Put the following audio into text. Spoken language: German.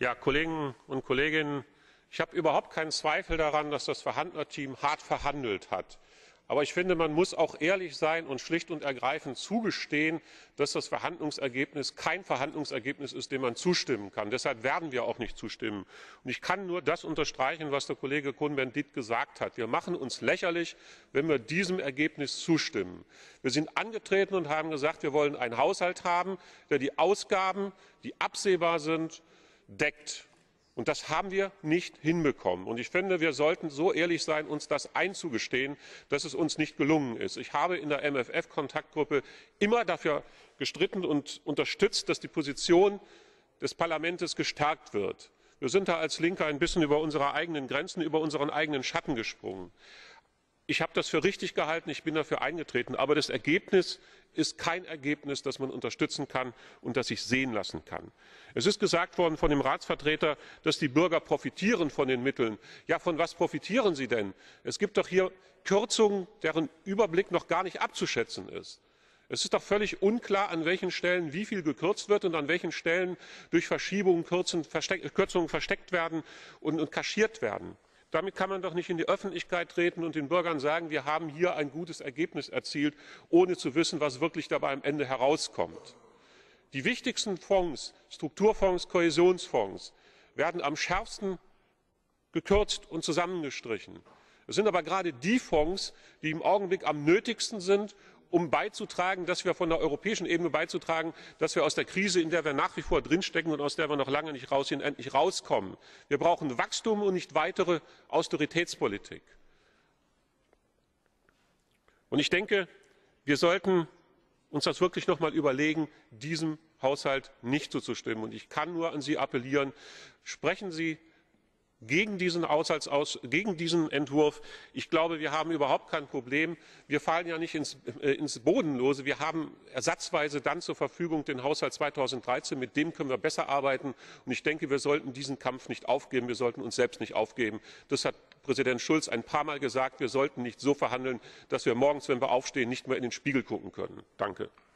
Ja, Kollegen und Kolleginnen, ich habe überhaupt keinen Zweifel daran, dass das Verhandlungsteam hart verhandelt hat. Aber ich finde, man muss auch ehrlich sein und schlicht und ergreifend zugestehen, dass das Verhandlungsergebnis kein Verhandlungsergebnis ist, dem man zustimmen kann. Deshalb werden wir auch nicht zustimmen. Und ich kann nur das unterstreichen, was der Kollege Cohn-Bendit gesagt hat. Wir machen uns lächerlich, wenn wir diesem Ergebnis zustimmen. Wir sind angetreten und haben gesagt, wir wollen einen Haushalt haben, der die Ausgaben, die absehbar sind, deckt. Und das haben wir nicht hinbekommen. Und ich finde, wir sollten so ehrlich sein, uns das einzugestehen, dass es uns nicht gelungen ist. Ich habe in der MFF-Kontaktgruppe immer dafür gestritten und unterstützt, dass die Position des Parlaments gestärkt wird. Wir sind da als Linke ein bisschen über unsere eigenen Grenzen, über unseren eigenen Schatten gesprungen. Ich habe das für richtig gehalten, ich bin dafür eingetreten. Aber das Ergebnis ist kein Ergebnis, das man unterstützen kann und das sich sehen lassen kann. Es ist gesagt worden von dem Ratsvertreter, dass die Bürger profitieren von den Mitteln. Ja, von was profitieren sie denn? Es gibt doch hier Kürzungen, deren Überblick noch gar nicht abzuschätzen ist. Es ist doch völlig unklar, an welchen Stellen wie viel gekürzt wird und an welchen Stellen durch Verschiebungen Kürzungen versteckt werden und kaschiert werden. Damit kann man doch nicht in die Öffentlichkeit treten und den Bürgern sagen, wir haben hier ein gutes Ergebnis erzielt, ohne zu wissen, was wirklich dabei am Ende herauskommt. Die wichtigsten Fonds, Strukturfonds, Kohäsionsfonds, werden am schärfsten gekürzt und zusammengestrichen. Es sind aber gerade die Fonds, die im Augenblick am nötigsten sind, um beizutragen, dass wir von der europäischen Ebene beizutragen, dass wir aus der Krise, in der wir nach wie vor drinstecken und aus der wir noch lange nicht raus sind, endlich rauskommen. Wir brauchen Wachstum und nicht weitere Austeritätspolitik. Und ich denke, wir sollten uns das wirklich noch einmal überlegen, diesem Haushalt nicht zuzustimmen. Und ich kann nur an Sie appellieren, sprechen Sie gegen diesen Entwurf. Ich glaube, wir haben überhaupt kein Problem. Wir fallen ja nicht ins Bodenlose. Wir haben ersatzweise dann zur Verfügung den Haushalt 2013. Mit dem können wir besser arbeiten. Und ich denke, wir sollten diesen Kampf nicht aufgeben. Wir sollten uns selbst nicht aufgeben. Das hat Präsident Schulz ein paar Mal gesagt. Wir sollten nicht so verhandeln, dass wir morgens, wenn wir aufstehen, nicht mehr in den Spiegel gucken können. Danke.